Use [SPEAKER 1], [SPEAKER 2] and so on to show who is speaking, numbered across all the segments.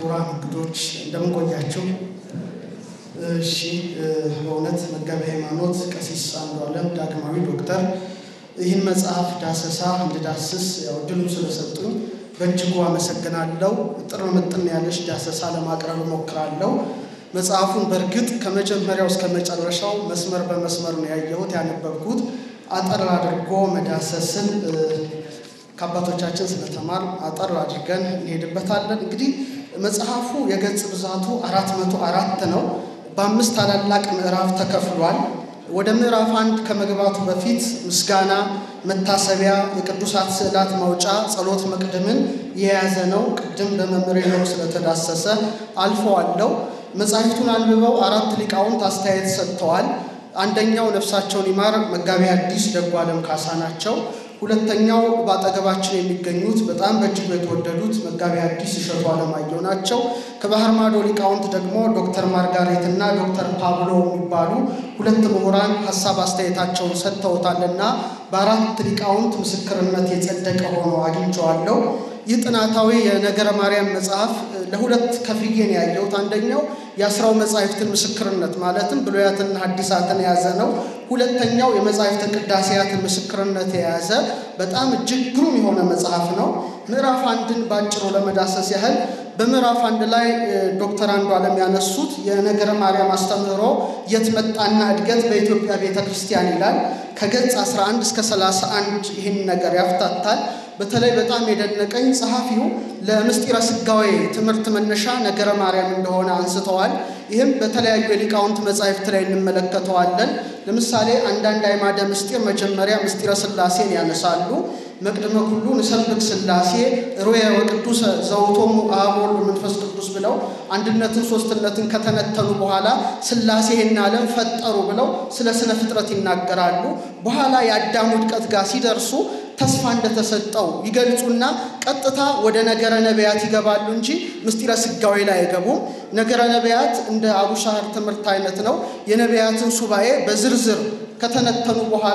[SPEAKER 1] ክቡራን እንግዶች እንደምን ቆያችሁ? እሺ በእውነት መጋቤ ሃይማኖት ቀሲስ አንዱዓለም ዳግማዊ ዶክተር ይህን መጽሐፍ ዳሰሳ እንድዳስስ ያው ድሉን ስለሰጡኝ በእጅጉ አመሰግናለሁ። ጥሩ ምጥን ያለሽ ዳሰሳ ለማቅረብ ሞክራለሁ። መጽሐፉን በርግጥ ከመጀመሪያው እስከ መጨረሻው መስመር በመስመር ነው ያየሁት ያነበብኩት። አጠር አድርጎ መዳሰስን ከአባቶቻችን ስለተማር አጠር አድርገን እንሄድበታለን። እንግዲህ መጽሐፉ የገጽ ብዛቱ 404 ነው። በአምስት ታላላቅ ምዕራፍ ተከፍሏል። ወደ ምዕራፍ 1 ከመግባቱ በፊት ምስጋና፣ መታሰቢያ፣ የቅዱሳት ስዕላት ማውጫ፣ ጸሎት መቅደምን የያዘ ነው። ቅድም በመምሬ ነው ስለተዳሰሰ አልፈዋለሁ። መጽሐፍቱን አንብበው 4 ሊቃውንት አስተያየት ሰጥተዋል። አንደኛው ነፍሳቸውን ይማር መጋቤ ሐዲስ ደጉ ዓለም ካሳ ናቸው። ሁለተኛው ባጠገባችን የሚገኙት በጣም በእጅጉ የተወደዱት መጋቤ ሐዲስ እሸቱ አለማየሁ ናቸው። ከባህር ማዶ ሊቃውንት ደግሞ ዶክተር ማርጋሬት እና ዶክተር ፓብሎ የሚባሉ ሁለት ምሁራን ሐሳብ አስተያየታቸውን ሰጥተውታልና በአራት ሊቃውንት ምስክርነት የጸደቀ ሆኖ አግኝቼዋለሁ። ይህ ጥናታዊ የነገረ ማርያም መጽሐፍ ለሁለት ከፍዬን ያየሁት አንደኛው የአስራው መጻሕፍትን ምስክርነት ማለትም ብሉያትና ሐዲሳትን የያዘ ነው። ሁለተኛው የመጻሕፍት ቅዳሴያትን ምስክርነት የያዘ በጣም እጅግ ግሩም የሆነ መጽሐፍ ነው። ምዕራፍ 1ን ባጭሩ ለመዳሰስ ያህል በምዕራፍ 1 ላይ ዶክተር አንዱዓለም ያነሱት የነገረ ማርያም አስተምህሮ የት መጣና እድገት በኢትዮጵያ ቤተክርስቲያን ይላል። ከገጽ 11 እስከ 31 ይህን ነገር ያፍታታል። በተለይ በጣም የደነቀኝ ጸሐፊው ለምስጢረ ስጋዌ ትምህርት መነሻ ነገረ ማርያም እንደሆነ አንስተዋል። ይህም በተለያዩ የሊቃውንት መጻሕፍት ላይ እንመለከተዋለን። ለምሳሌ አንዳንድ አዕማደ ምስጢር መጀመሪያ ምስጢረ ሥላሴን ያነሳሉ። መቅደመ ሁሉ ንሰብክ ሥላሴ ሩየ ወቅዱስ ዘውቶሙ አብ ወልድ መንፈስ ቅዱስ ብለው አንድነትን ሶስትነትን ከተነተኑ በኋላ ሥላሴ ይህን ዓለም ፈጠሩ ብለው ስለ ስነ ፍጥረት ይናገራሉ። በኋላ የአዳም ውድቀት ጋር ሲደርሱ ተስፋ እንደተሰጠው ይገልጹና ቀጥታ ወደ ነገረ ነቢያት ይገባሉ እንጂ ምስጢረ ስጋዌ ላይ አይገቡም። ነገረ ነቢያት እንደ አቡሻህር ትምህርት አይነት ነው። የነቢያትን ሱባኤ በዝርዝር ከተነተኑ በኋላ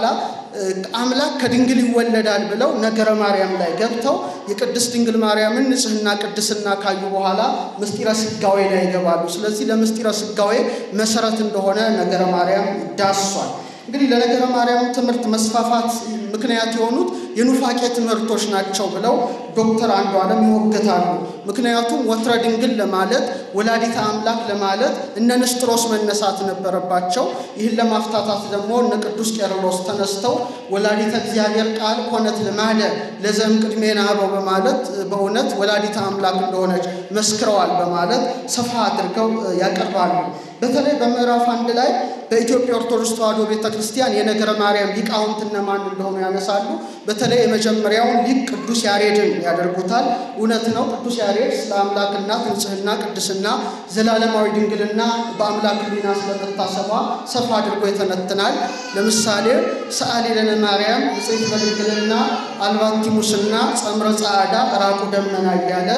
[SPEAKER 1] አምላክ ከድንግል ይወለዳል ብለው ነገረ ማርያም ላይ ገብተው የቅድስት ድንግል ማርያምን ንጽህና ቅድስና ካዩ በኋላ ምስጢረ ስጋዌ ላይ ይገባሉ። ስለዚህ ለምስጢረ ስጋዌ መሰረት እንደሆነ ነገረ ማርያም ዳስሷል። እንግዲህ ለነገረ ማርያም ትምህርት መስፋፋት ምክንያት የሆኑት የኑፋቄ ትምህርቶች ናቸው ብለው ዶክተር አንዱዓለም ይወግታሉ። ምክንያቱም ወትረ ድንግል ለማለት ወላዲተ አምላክ ለማለት እነ ንስጥሮስ መነሳት ነበረባቸው። ይህን ለማፍታታት ደግሞ እነ ቅዱስ ቄርሎስ ተነስተው ወላዲተ እግዚአብሔር ቃል ኮነት ልማደ ለዘም ቅድሜና አበው በማለት በእውነት ወላዲተ አምላክ እንደሆነች መስክረዋል በማለት ሰፋ አድርገው ያቀርባሉ። በተለይ በምዕራፍ 1 ላይ በኢትዮጵያ ኦርቶዶክስ ተዋሕዶ ቤተክርስቲያን የነገረ ማርያም ሊቃውንት እነማን እንደሆኑ ያነሳሉ። በተለይ የመጀመሪያውን ሊቅ ቅዱስ ያሬድን ያደርጉታል። እውነት ነው። ቅዱስ ያሬድ ስለ አምላክ እናት ንጽህና ቅድስና ዘላለማዊ ድንግልና በአምላክ ሕሊና ስለመታሰቧ ሰፋ አድርጎ ይተነትናል። ለምሳሌ ሰአሊ ለነ ማርያም ንጽሕት በድንግልና አልባቲ ሙስና ጸምረ ጻዕዳ ራቁ ደመና እያለ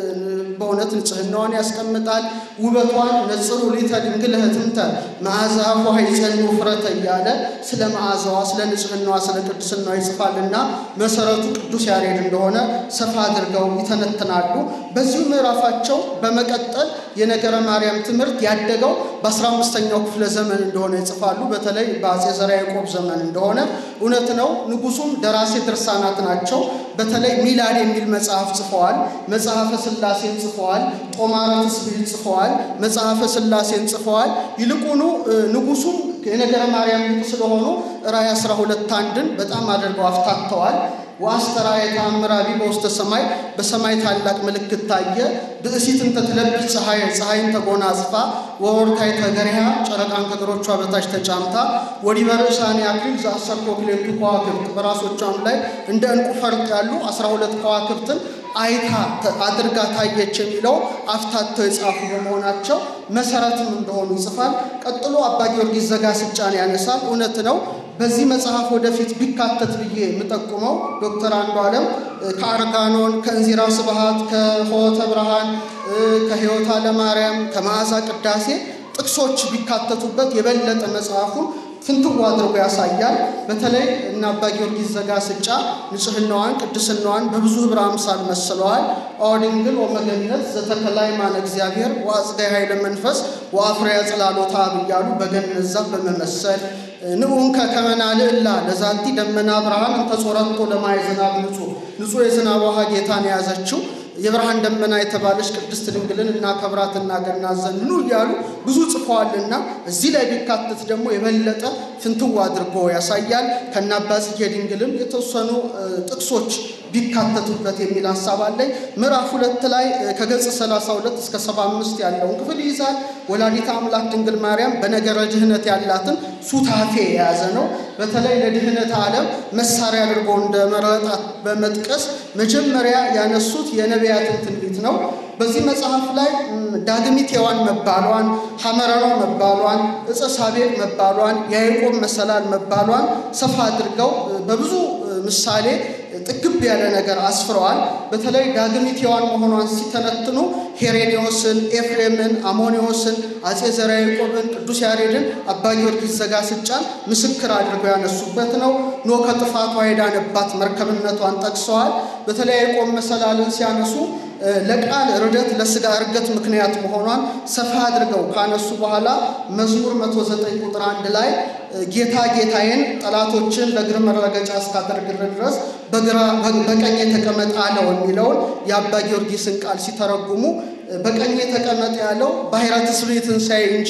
[SPEAKER 1] በእውነት ንጽህናዋን ያስቀምጣል። ውበቷን ነጽሩ ሊተ ድንግል ህትምተ መዓዛዋ ኃይጸን ወፍረተ እያለ ስለ መዓዛዋ ስለ ንጽህናዋ ስለ ቅድስናዋ ይጽፋልና መሰረቱ ቅዱስ ያሬድ እንደሆነ ሰፋ አድርገው ይተነትናሉ። በዚሁ ምዕራፋቸው በመቀጠል የነገረ ማርያም ትምህርት ያደገው በ15ኛው ክፍለ ዘመን እንደሆነ ይጽፋሉ። በተለይ በአፄ ዘርዓ ያዕቆብ ዘመን እንደሆነ እውነት ነው። ንጉሱም ደራሲ ድርሳናት ናቸው። በተለይ ሚላድ የሚል መጽሐፍ ጽፈዋል። መጽሐፈ ሥላሴን ጽፈዋል። ጦማረ ትስብእት ጽፈዋል። መጽሐፈ ሥላሴን ጽፈዋል። ይልቁኑ ንጉሱም የነገረ ማርያም ሊቅ ስለሆኑ ራእይ 12:1ን በጣም አድርገው አፍታተዋል። ወአስተርአየ ተአምራቢ በውስተ ሰማይ በሰማይ ታላቅ ምልክት ታየ። ብእሲትን ተትለብስ ፀሐይን ተጎናጽፋ ወወርታይ ተገሪሃ ጨረቃን ከእግሮቿ በታች ተጫምታ ወዲበ ርእሳኔ አክሊል ዘአሰርቶ ክሌቱ ከዋክብት በራሶቿም ላይ እንደ ዕንቁ ፈርጥ ያሉ 12 ከዋክብትን አይታ አድርጋ ታየች የሚለው አፍታተው የጻፉ በመሆናቸው መሰረትም እንደሆኑ ይጽፋል። ቀጥሎ አባ ጊዮርጊስ ዘጋስጫን ያነሳል። እውነት ነው። በዚህ መጽሐፍ ወደፊት ቢካተት ብዬ የምጠቁመው ዶክተር አንዱዓለም ከአርጋኖን ከእንዚራ ስብሐት ከሆተ ብርሃን ከሕይወታ ለማርያም ከመዓዛ ቅዳሴ ጥቅሶች ቢካተቱበት የበለጠ መጽሐፉን ፍንትው አድርጎ ያሳያል። በተለይ እና አባ ጊዮርጊስ ዘጋስጫ ንጽህናዋን ቅድስናዋን በብዙ ህብረ አምሳል መስለዋል። አውድንግል ወመገነት ዘተከላይ ማን እግዚአብሔር ወአጽጋይ ኃይለ መንፈስ ወአፍሪያ ጽላሎታ ብያሉ በገነት ዛፍ በመመሰል ንዑንከ ከመናልዕላ ለዛቲ ደመና ብርሃን እንተጾረቶ ለማይዝናብ ንጹህ የዝናብ ውሃ ጌታን ያዘችው የብርሃን ደመና የተባለች ቅድስት ድንግልን እና ከብራትና ገናዘን ይያሉ ብዙ ጽፈዋልና እዚህ ላይ ቢካተት ደግሞ የበለጠ ፍንትው አድርጎ ያሳያል። ከናባጽጌ ድንግልም የተወሰኑ ጥቅሶች ቢካተቱበት የሚል ሐሳብ አለኝ። ምዕራፍ 2 ላይ ከገጽ 32 እስከ 75 ያለውን ክፍል ይዛል። ወላዲተ አምላክ ድንግል ማርያም በነገረ ድህነት ያላትን ሱታፌ የያዘ ነው። በተለይ ለድህነት ዓለም መሳሪያ አድርጎ እንደመረጣት በመጥቀስ መጀመሪያ ያነሱት የነቢያትን ትንቢት ነው። በዚህ መጽሐፍ ላይ ዳግሚት ሔዋን መባሏን ሐመረሮ መባሏን ዕፀ ሳቤቅ መባሏን ያዕቆብ መሰላል መባሏን ሰፋ አድርገው በብዙ ምሳሌ ጥግብ ያለ ነገር አስፍረዋል። በተለይ ዳግሚት ሔዋን መሆኗን ሲተነትኑ ሄሬኔዎስን ኤፍሬምን አሞኒዎስን አጼ ዘርዓ ያዕቆብን ቅዱስ ያሬድን አባ ጊዮርጊስ ዘጋስጫን ምስክር አድርገው ያነሱበት ነው። ኖ ከጥፋቷ የዳነባት መርከብነቷን ጠቅሰዋል። በተለይ ያዕቆብ መሰላልን ሲያነሱ ለቃል ርደት ለስጋ እርገት ምክንያት መሆኗን ሰፋ አድርገው ካነሱ በኋላ መዝሙር 109 ቁጥር 1 ላይ ጌታ ጌታዬን ጠላቶችን ለእግር መረገጫ እስካደርግ ድረስ በቀኝ ተቀመጥ አለው የሚለውን የአባ ጊዮርጊስን ቃል ሲተረጉሙ በቀኝ ተቀመጥ ያለው ባሕረ ትስብእትን ሳይ እንጂ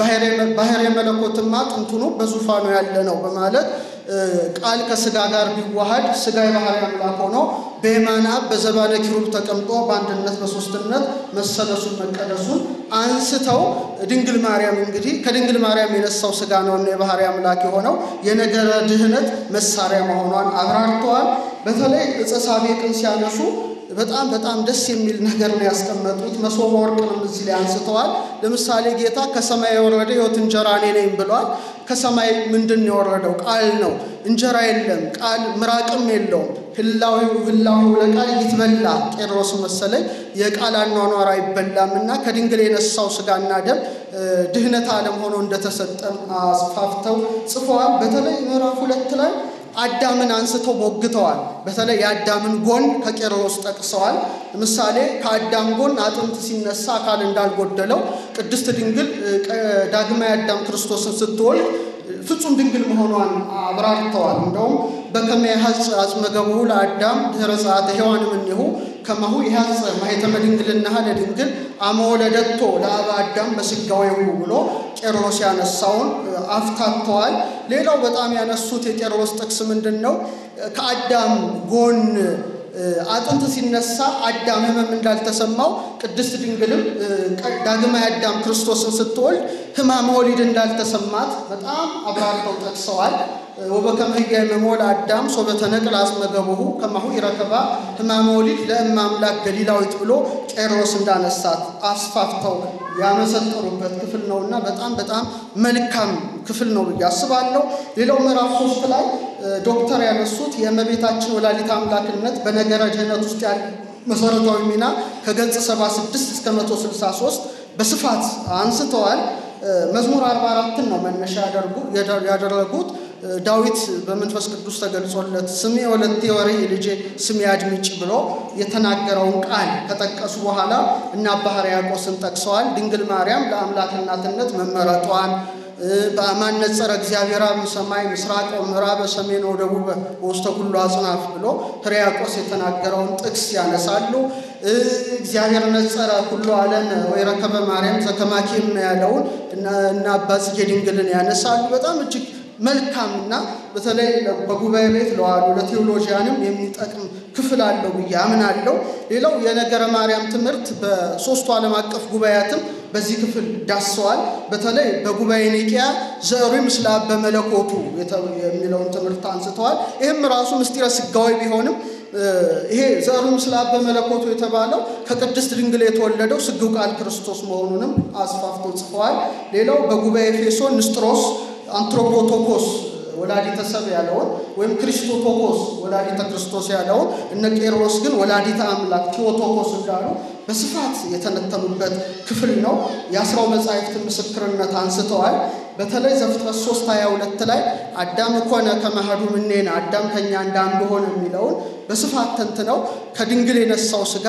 [SPEAKER 1] ባሕረ መለኮትማ ጥንቱኑ በዙፋኑ ያለ ነው በማለት ቃል ከስጋ ጋር ቢዋሃድ ስጋ የባህሪ አምላክ ሆኖ በየማነ አብ በዘባነ ኪሩብ ተቀምጦ በአንድነት በሶስትነት መሰለሱን መቀደሱን አንስተው ድንግል ማርያም እንግዲህ ከድንግል ማርያም የነሳው ስጋ ነውና የባህሪ አምላክ የሆነው የነገረ ድህነት መሳሪያ መሆኗን አብራርተዋል። በተለይ ዕፀ ሳቤቅን ሲያነሱ በጣም ደስ የሚል ነገር ነው ያስቀመጡት። መሶበ ወርቅንም እዚህ ላይ አንስተዋል። ለምሳሌ ጌታ ከሰማይ የወረደ ሕይወት እንጀራ እኔ ነኝ ብሏል። ከሰማይ ምንድን ነው የወረደው? ቃል ነው። እንጀራ የለም፣ ቃል ምራቅም የለውም። ህላዌው ለቃል ይትበላ ቄሮስ መሰለኝ የቃል አኗኗር አይበላምና ከድንግል የነሳው ስጋና ደም ድህነት ዓለም ሆኖ እንደተሰጠም አስፋፍተው ጽፈዋል። በተለይ ምዕራፍ 2 ላይ አዳምን አንስተው ሞግተዋል። በተለይ የአዳምን ጎን ከቄሮስ ጠቅሰዋል። ለምሳሌ ከአዳም ጎን አጥንት ሲነሳ አካል እንዳልጎደለው ቅድስት ድንግል ዳግማዊ አዳም ክርስቶስን ስትወልድ ፍጹም ድንግል መሆኗን አብራርተዋል። እንደውም በከመ ይሐጽ አጽመ ገቦሁ ለአዳም ድኅረ ጸአተ ሔዋን እምኔሁ ከማሁ ይሐጽ ማኅተመ ድንግልናሃ ለድንግል አመ ወለደቶ ለአበ አዳም በሥጋዌሁ ብሎ ቄሮስ ያነሳውን አፍታተዋል። ሌላው በጣም ያነሱት የቄሮስ ጥቅስ ምንድነው? ከአዳም ጎን አጥንት ሲነሳ አዳም ህመም እንዳልተሰማው ቅድስት ድንግልም ዳግማዊ አዳም ክርስቶስን ስትወልድ ህማም ወሊድ እንዳልተሰማት በጣም አብራርተው ጠቅሰዋል። ወበከመ ይገመሞል አዳም ሶበተነቅል አጽመ ገቦሁ ከማሁ ይረከባ ህማም ወሊድ ለእመ አምላክ ገሊላዊት ብሎ ቄሮስ እንዳነሳት አስፋፍተው ያመሰጠሩበት ክፍል ነውና በጣም መልካም ክፍል ነው ያስባለሁ። ሌላው ምዕራፍ 3 ላይ ዶክተር ያነሱት የእመቤታችን ወላዲተ አምላክነት በነገረ ድህነት ውስጥ ያለ መሰረታዊ ሚና ከገጽ 76 እስከ 163 በስፋት አንስተዋል። መዝሙር 44 ነው መነሻ ያደረጉት። ዳዊት በመንፈስ ቅዱስ ተገልጾለት ስሜ ወለቴ ወሬ ልጄ ስሜ አድምጪ ብሎ የተናገረውን ቃል ከጠቀሱ በኋላ እና አባ ሕርያቆስን ጠቅሰዋል። ድንግል ማርያም ለአምላክ እናትነት መመረጧን በአማን ነጸረ እግዚአብሔር አብ ሰማይ ምስራቅ ወምዕራብ ሰሜን ወደቡብ ወስተ ኩሉ አጽናፍ ብሎ ሕርያቆስ የተናገረውን ጥቅስ ያነሳሉ። እግዚአብሔር ነጸረ ኩሉ ዓለም ወይረከበ ማርያም ዘከማኪም ያለውን እና አባ ጽጌ ድንግልን ያነሳሉ። በጣም እጅግ መልካምና በተለይ በጉባኤ ቤት ለዋሉ ለቴዎሎጂያንም የሚጠቅም ክፍል አለው ያምናለው። ሌላው የነገረ ማርያም ትምህርት በሶስቱ ዓለም አቀፍ ጉባኤያትም በዚህ ክፍል ዳሰዋል። በተለይ በጉባኤ ኒቂያ ዘሩ ምስለ አብ በመለኮቱ የሚለውን ትምህርት አንስተዋል። ይሄም ራሱ ምስጢረ ስጋዊ ቢሆንም ይሄ ዘሩ ምስለ አብ በመለኮቱ የተባለው ከቅድስት ድንግል የተወለደው ስግው ቃል ክርስቶስ መሆኑንም አስፋፍተው ጽፈዋል። ሌላው በጉባኤ ኤፌሶን ንስጥሮስ አንትሮፖቶኮስ ወላዲተ ሰብ ያለውን ወይም ክርስቶቶኮስ ወላዲተ ክርስቶስ ያለውን እነ ቄሮስ ግን ወላዲተ አምላክ ቴዎቶኮስ እንዳሉ በስፋት የተነተኑበት ክፍል ነው። የአስራው መጻሕፍት ምስክርነት አንስተዋል። በተለይ ዘፍጥረት 3:22 ላይ አዳም ኮነ ከመሃዱ ምኔን አዳም ከኛ እንዳንዱ ሆነ የሚለውን በስፋት ተንትነው ከድንግል የነሳው ሥጋ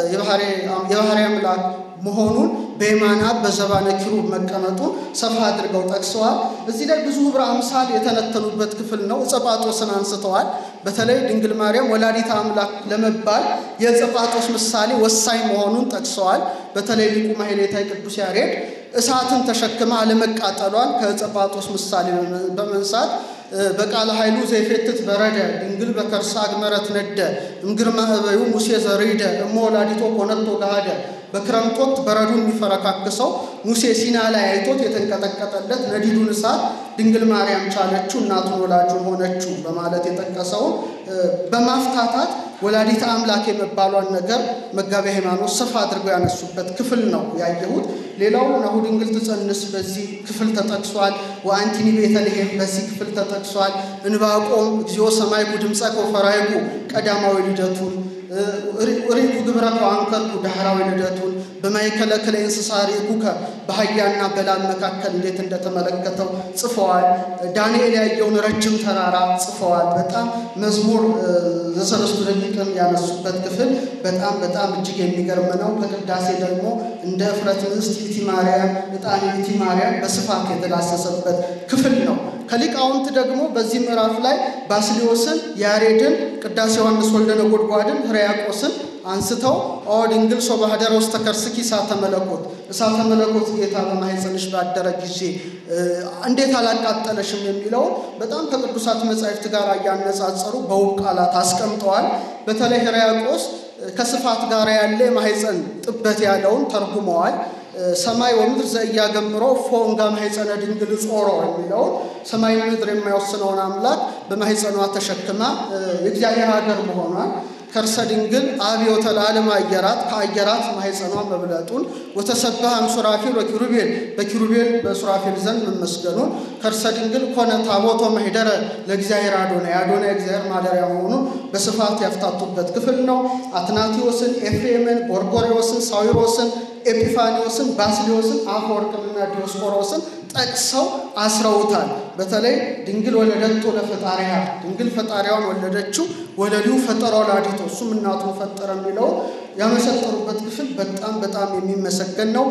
[SPEAKER 1] የባህሪ አምላክ መሆኑን በየማና በዘባነ ኪሩብ መቀመጡን ሰፋ አድርገው ጠቅሰዋል። እዚህ ላይ ብዙ ህብረ አምሳል የተነተኑበት ክፍል ነው። ዕፀጳጦስን አንስተዋል። በተለይ ድንግል ማርያም ወላዲተ አምላክ ለመባል የዕፀጳጦስ ምሳሌ ወሳኝ መሆኑን ጠቅሰዋል። በተለይ ሊቁ ማሕሌታይ ቅዱስ ያሬድ እሳትን ተሸክማ አለመቃጠሏን ከዕፀጳጦስ ምሳሌ በመንሳት በቃለ ኃይሉ ዘይፌትት በረደ ድንግል በከርሳ አግመረት ነደ እምግርማ እበዩ ሙሴ ዘሪደ እሞ ወላዲቶ ኮነቶ ጋደ በክረምት ወቅት በረዱን የሚፈረካክሰው ሙሴ ሲና ላይ አይቶት የተንቀጠቀጠለት ነዲዱን እሳት ድንግል ማርያም ቻለችው እናቱን ወላጁን ሆነችው በማለት የጠቀሰው በማፍታታት ወላዲተ አምላክ የመባሏን ነገር መጋቤ ሃይማኖት ሰፋ አድርገው ያነሱበት ክፍል ነው ያየሁት። ሌላው ነው ድንግል ትጸንስ በዚህ ክፍል ተጠቅሷል። ወአንቲኒ ቤተልሔም በዚህ ክፍል ተጠቅሷል። እንባቆም እግዚኦ ሰማይ ጉድምጸከ ወፈራይኩ ቀዳማዊ ልደቱን ሪኩ ግብረከ አንከርኩ ዳህራዊ ልደቱን በማይከለ ክለ እንስሳሪ ኩከ በአህያና በላም መካከል እንዴት እንደተመለከተው ጽፈዋል። ዳንኤል ያየውን ረጅም ተራራ ጽፈዋል። በጣም መዝሙር ዘሰለስቱ ደቂቅን ያነሱበት ክፍል በጣም እጅግ የሚገርም ነው። ከቅዳሴ ደግሞ እንደ እፍረት ንስት ኢቲ ማርያም ዕጣን ኢቲ ማርያም በስፋት የተዳሰሰበት ክፍል ነው። ከሊቃውንት ደግሞ በዚህ ምዕራፍ ላይ ባስልዮስን ያሬድን ቅዳሴ ዮሐንስ ወልደ ነጎድጓድን ሕርያቆስን አንስተው ድንግል ሶ ባህደረ ውስተ ከርስኪ እሳተ መለኮት ጌታ በማኅፀንሽ ባደረ ጊዜ እንዴት አላቃጠለሽም የሚለው በጣም ከቅዱሳት መጻሕፍት ጋር ያነጻጸሩ በውብ ቃላት አስቀምጠዋል። በተለይ ሕርያቆስ ከስፋት ጋር ያለ ማኅፀን ጥበት ያለውን ተርጉመዋል። ሰማይ ወምድር ዘያገምሮ ፎንጋ ማኅፀነ ድንግል ጾሮ የሚለው ሰማይ ምድር የማይወስነውን አምላክ በማኅፀኗ ተሸክማ የእግዚአብሔር ሀገር መሆኗን ከርሰ ድንግል አብዮተ ለዓለም አየራት ከአየራት ማኅፀኗ መብለጡን ወተሰበሐም ሱራፊል ወኪሩቤል በኪሩቤል በሱራፊል ዘንድ መመስገኑን ከርሰ ድንግል ኮነ ታቦቶ ማኅደረ ለእግዚአብሔር አዶናይ እግዚአብሔር ማደሪያ መሆኑን በስፋት ያፍታቱበት ክፍል ነው። አትናቴዎስን፣ ኤፍሬምን፣ ጎርጎርዮስን፣ ሳዊሮስን፣ ኤጲፋኒዮስን፣ ባስልዮስን፣ አፈወርቅንና ዲዮስቆሮስን ጠቅሰው አስረውታል። በተለይ ድንግል ወለደቶ ለፈጣሪያ ድንግል ፈጣሪያውን ወለደችው ወለሊው ፈጠረ ወላዲቶ እሱም እናቱን ፈጠረ የሚለው ያመሰጠሩበት ክፍል በጣም የሚመሰገን ነው።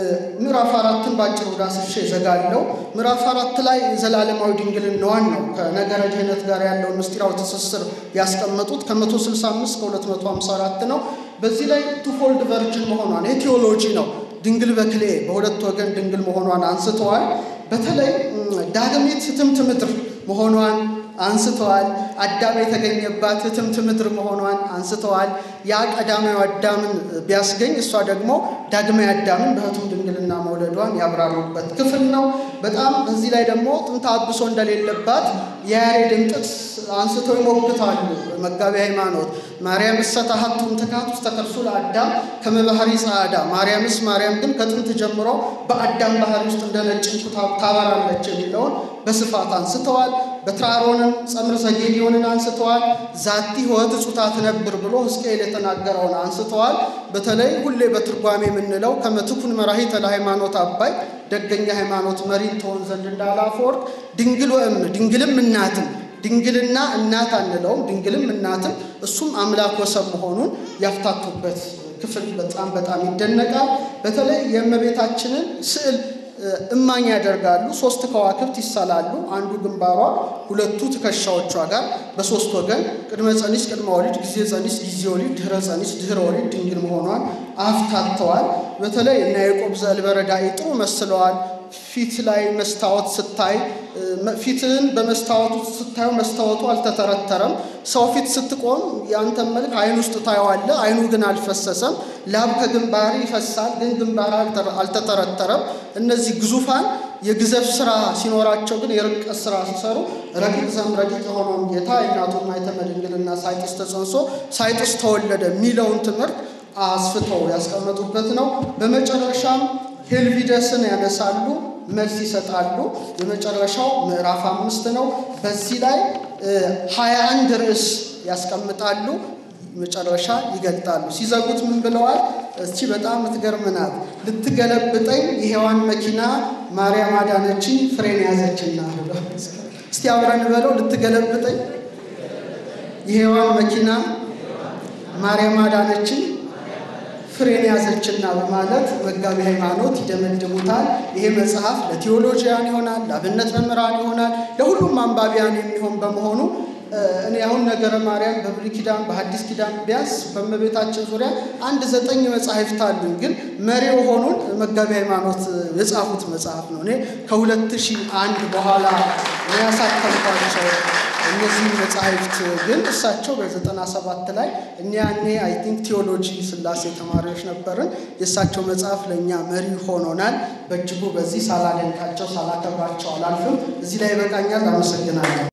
[SPEAKER 1] ምዕራፍ 4ን ባጭሩ ዳስሼ ዘጋለው። ምዕራፍ 4 ላይ ዘላለማዊ ድንግልናዋን ነው ከነገረ ድኅነት ጋር ያለው ምስጢራዊ ትስስር ያስቀመጡት ከ165 ከ254 ነው። በዚህ ላይ ቱፎልድ ቨርጅን መሆኗን የቴዎሎጂ ነው። ድንግል በክሌ በሁለት ወገን ድንግል መሆኗን አንስተዋል። በተለይ ዳግሚት ህትምት ምድር መሆኗን አንስተዋል። አዳም የተገኘባት ህትምት ምድር መሆኗን አንስተዋል። ያ ቀዳማዊ አዳምን ቢያስገኝ እሷ ደግሞ ዳግማዊ አዳምን በህቱም ድንግልና መውለዷን ያብራሩበት ክፍል ነው። በጣም በዚህ ላይ ደግሞ ጥንተ አብሶ እንደሌለባት የያሬድን ጥቅስ አንስተው ይሞግታሉ መጋቤ ሃይማኖት። ማርያም ሰታሐቱም ተካቱ ተከርሱ ለአዳም ከመባህሪ ጻዳ ማርያም ግን ከጥንት ጀምሮ በአዳም ባህሪ ውስጥ እንደነጭ ታበራለች የሚለውን በስፋት አንስተዋል። በትራሮንን ጸምር ዘጌዲዮንን አንስተዋል። ዛቲ ህይወት ጹታት ነብር ብሎ ሕዝቅኤል የተናገረውን አንስተዋል። በተለይ ሁሌ በትርጓሜ የምንለው ከመትኩን መራሂተ ለሃይማኖት አባይ ደገኛ ሃይማኖት መሪ ተሆን ዘንድ እንዳለ አፈወርቅ ድንግል ወእም ድንግልም እናትም ድንግልና እናት አንለውም ድንግልም እናትም እሱም አምላክ ወሰብ መሆኑን ያፍታቱበት ክፍል በጣም ይደነቃል። በተለይ የእመቤታችንን ስዕል እማኝ ያደርጋሉ። 3 ከዋክብት ይሳላሉ። አንዱ ግንባሯ ሁለቱ ትከሻዎቿ ጋር በሶስት ወገን ቅድመ ጸኒስ ቅድመ ወሊድ ጊዜ ጸኒስ ጊዜ ወሊድ ድህረ ጸኒስ ድህረ ወሊድ ድንግል መሆኗን አፍታተዋል። በተለይ እና ያዕቆብ ዘእልበረዳኢ ጥሩ መስለዋል። ፊት ላይ መስታወት ስታይ ፊትን በመስታወቱ ስታዩ መስታወቱ አልተተረተረም። ሰው ፊት ስትቆም ያንተ መልክ አይን ውስጥ ታየዋለህ። አይኑ ግን አልፈሰሰም። ላብ ከግንባር ይፈሳል፣ ግን ግንባር አልተተረተረም። እነዚህ ግዙፋን የግዘፍ ስራ ሲኖራቸው ግን የርቀት ስራ ሲሰሩ ረቂቅ ዘምረቂቅ የሆነውን ጌታ እናቱን ማኅተመ ድንግልና ሳይጥስ ተጸንሶ ሳይጥስ ተወለደ የሚለውን ትምህርት አስፍተው ያስቀመጡበት ነው። በመጨረሻም ሄልቪደስን ያነሳሉ፣ መልስ ይሰጣሉ። የመጨረሻው ምዕራፍ 5 ነው። በዚህ ላይ 21 ርዕስ ያስቀምጣሉ፣ መጨረሻ ይገልጣሉ። ሲዘጉት ምን ብለዋል? እቺ በጣም ትገርምናት ልትገለብጠኝ የሔዋን መኪና ማርያም አዳነችኝ ፍሬን ያዘችና እስቲ አብረን በለው ልትገለብጠኝ የሔዋን መኪና ማርያም አዳነችኝ ፍሬን ያዘችና በማለት መጋቢ ሃይማኖት ይደመድሙታል። ይሄ መጽሐፍ ለቴዎሎጂያን ይሆናል፣ ለአብነት መምህራን ይሆናል፣ ለሁሉም አንባቢያን የሚሆን በመሆኑ እኔ አሁን ነገረ ማርያም በብሉይ ኪዳን በሐዲስ ኪዳን ቢያስ በመቤታችን ዙሪያ 9 መጻሕፍት አሉ። ግን መሪው ሆኖን መጋቢ ሃይማኖት የጻፉት መጽሐፍ ነው። እኔ ከ2001 በኋላ ያሳተምኳቸው እነዚህ መጻሕፍት ግን እሳቸው በ97 ላይ እኔ አይ ቲንክ ቴዎሎጂ ስላሴ ተማሪዎች ነበርን። የእሳቸው መጽሐፍ ለኛ መሪ ሆኖናል። በእጅጉ በዚህ ሳላደንቃቸው ሳላከብራቸው አላልፍም። እዚህ ላይ በቃኛል። አመሰግናለሁ።